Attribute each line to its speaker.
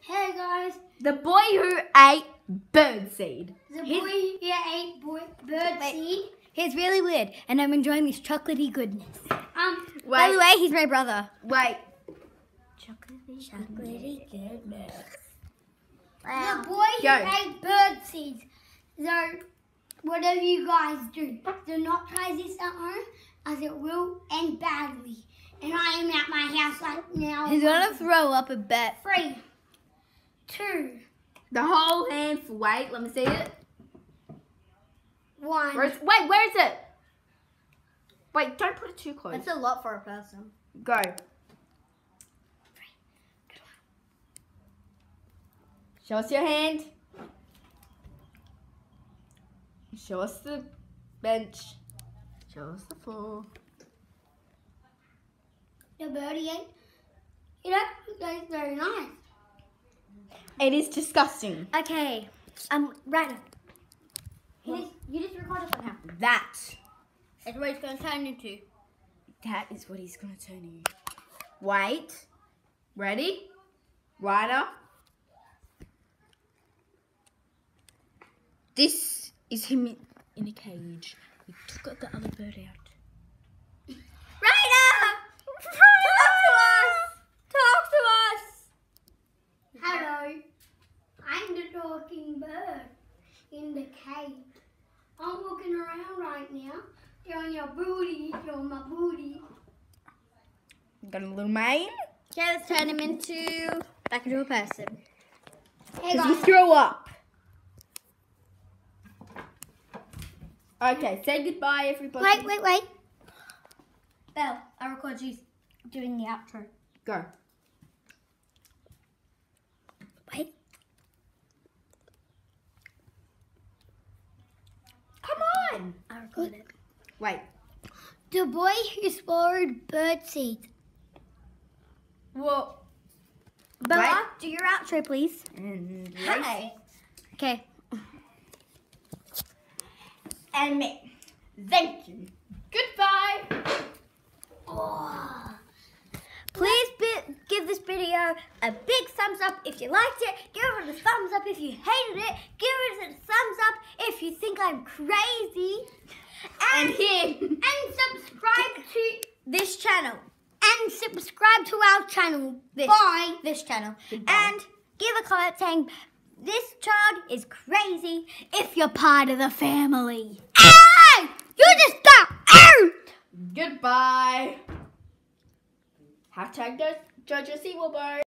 Speaker 1: Hey guys.
Speaker 2: The boy who ate birdseed.
Speaker 1: The boy who ate birdseed.
Speaker 3: He's really weird, and I'm enjoying this chocolatey goodness.
Speaker 1: By
Speaker 3: the way, he's my brother.
Speaker 2: Wait.
Speaker 3: Chocolatey goodness.
Speaker 1: The boy who ate birdseed. So, whatever you guys do not try this at home, as it will end badly. And I am at my house right now.
Speaker 3: He's gonna throw up a bet.
Speaker 1: 3, 2,
Speaker 2: The whole handful. Wait, let me see it.
Speaker 1: 1.
Speaker 2: Where is it? Wait, don't put it too close.
Speaker 3: That's a lot for a person.
Speaker 2: Go. Show us your hand. Show us the bench. Show us the floor.
Speaker 1: The birdie ate. It actually tastes very nice.
Speaker 2: It is disgusting.
Speaker 3: Okay, right now. You just recorded what happened.
Speaker 2: That's
Speaker 3: That's what it's gonna turn into.
Speaker 2: That is what he's going to turn into. Wait. Ready? Ryder. This is him in a cage. We took the other bird out.
Speaker 3: Ryder! Talk to us!
Speaker 1: Hello. I'm the talking bird in the cave. I'm walking around right now. Showing your booty, showing my booty.
Speaker 2: Got a little mane.
Speaker 3: Okay, let's turn him back into a person.
Speaker 1: Hey
Speaker 2: Because we
Speaker 1: guys.
Speaker 2: throw up. Okay, say goodbye, everybody.
Speaker 1: Wait.
Speaker 3: Belle, I record you doing the outro.
Speaker 2: Go.
Speaker 3: Wait.
Speaker 2: Come on.
Speaker 3: I record it.
Speaker 2: Wait.
Speaker 1: The boy who swallowed birdseed.
Speaker 2: Well.
Speaker 3: Bella, do your outro, please.
Speaker 2: And
Speaker 3: Hi. Okay.
Speaker 2: And me. Thank you. Goodbye.
Speaker 3: Please give this video a big thumbs up if you liked it. Give it a thumbs up if you hated it. Give it a thumbs up if you think I'm crazy.
Speaker 2: And him.
Speaker 1: And subscribe to
Speaker 3: This channel.
Speaker 1: and subscribe to our channel. Bye.
Speaker 3: This channel.
Speaker 2: Goodbye.
Speaker 3: And give a comment saying this child is crazy if you're part of the family.
Speaker 1: Hey! You just got out!
Speaker 2: Goodbye. Hashtag Judge Wilbur.